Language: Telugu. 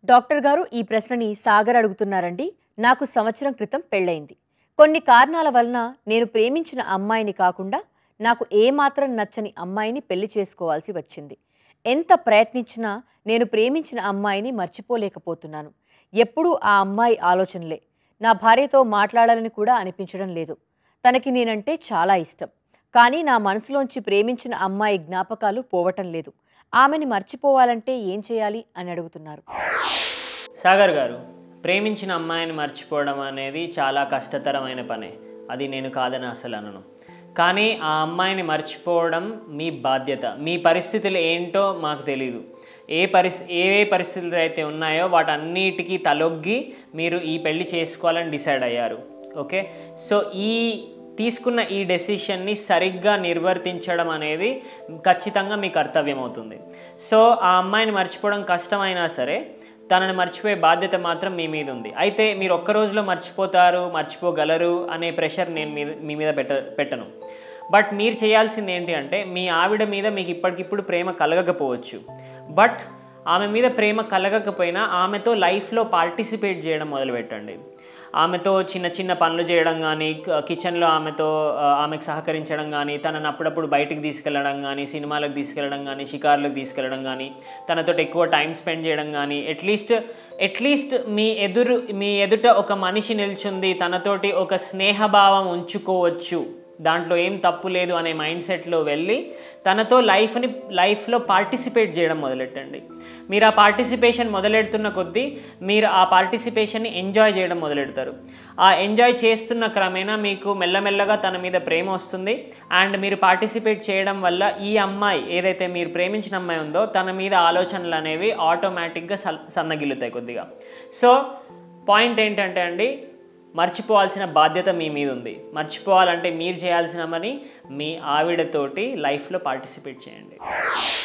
డాక్టర్ గారు ఈ ప్రశ్నని సాగర్ అడుగుతున్నారండి. నాకు సంవత్సరం క్రితం పెళ్ళైంది. కొన్ని కారణాల వలన నేను ప్రేమించిన అమ్మాయిని కాకుండా నాకు ఏమాత్రం నచ్చని అమ్మాయిని పెళ్లి చేసుకోవాల్సి వచ్చింది. ఎంత ప్రయత్నించినా నేను ప్రేమించిన అమ్మాయిని మర్చిపోలేకపోతున్నాను. ఎప్పుడూ ఆ అమ్మాయి ఆలోచనలే. నా భార్యతో మాట్లాడాలని కూడా అనిపించడం లేదు. తనకి నేనంటే చాలా ఇష్టం. కానీ నా మనసులోంచి ప్రేమించిన అమ్మాయి జ్ఞాపకాలు పోవటం లేదు. ఆమెని మర్చిపోవాలంటే ఏం చేయాలి అని అడుగుతున్నారు. సాగర్ గారు, ప్రేమించిన అమ్మాయిని మర్చిపోవడం అనేది చాలా కష్టతరమైన పనే. అది నేను కాదని అసలు అనను. కానీ ఆ అమ్మాయిని మర్చిపోవడం మీ బాధ్యత. మీ పరిస్థితులు ఏంటో మాకు తెలీదు. ఏ పరిస్థితులు అయితే ఉన్నాయో వాటన్నిటికీ తలొగ్గి మీరు ఈ పెళ్లి చేసుకోవాలని డిసైడ్ అయ్యారు. ఓకే, సో తీసుకున్న ఈ డెసిషన్ని సరిగ్గా నిర్వర్తించడం అనేది ఖచ్చితంగా మీ కర్తవ్యం అవుతుంది. సో ఆ అమ్మాయిని మర్చిపోవడం కష్టమైనా సరే తనని మర్చిపోయే బాధ్యత మాత్రం మీ మీద ఉంది. అయితే మీరు ఒక్క రోజులో మర్చిపోగలరు అనే ప్రెషర్ నేను మీ మీద పెట్టను. బట్ మీరు చేయాల్సింది ఏంటి అంటే, మీ ఆవిడ మీద మీకు ఇప్పటికిప్పుడు ప్రేమ కలగకపోవచ్చు. బట్ ఆమె మీద ప్రేమ కలగకపోయినా ఆమెతో లైఫ్లో పార్టిసిపేట్ చేయడం మొదలుపెట్టండి. ఆమెతో చిన్న చిన్న పనులు చేయడం కానీ, కిచెన్లో ఆమెకు సహకరించడం కానీ, తనను అప్పుడప్పుడు బయటికి తీసుకెళ్ళడం కానీ, సినిమాలకు తీసుకెళ్ళడం కానీ, షికార్లకు తీసుకెళ్ళడం కానీ, తనతో ఎక్కువ టైం స్పెండ్ చేయడం కానీ, అట్లీస్ట్ మీ ఎదుట ఒక మనిషి నిల్చుంది, తనతోటి ఒక స్నేహభావం ఉంచుకోవచ్చు, దాంట్లో ఏం తప్పు లేదు అనే మైండ్ సెట్లో వెళ్ళి తనతో లైఫ్లో పార్టిసిపేట్ చేయడం మొదలెట్టండి. మీరు ఆ పార్టిసిపేషన్ మొదలెడుతున్న కొద్దీ మీరు ఆ పార్టిసిపేషన్ని ఎంజాయ్ చేయడం మొదలెడతారు. ఆ ఎంజాయ్ చేస్తున్న క్రమేణా మీకు మెల్లమెల్లగా తన మీద ప్రేమ వస్తుంది. అండ్ మీరు పార్టిసిపేట్ చేయడం వల్ల ఈ అమ్మాయి, ఏదైతే మీరు ప్రేమించిన అమ్మాయి ఉందో, తన మీద ఆలోచనలు అనేవి ఆటోమేటిక్గా సన్నగిల్లుతాయి కొద్దిగా. సో పాయింట్ ఏంటంటే అండి, మర్చిపోవాల్సిన బాధ్యత మీ మీద ఉంది. మర్చిపోవాలంటే మీరు చేయాల్సిన పని మీ ఆవిడతోటి లైఫ్లో పార్టిసిపేట్ చేయండి.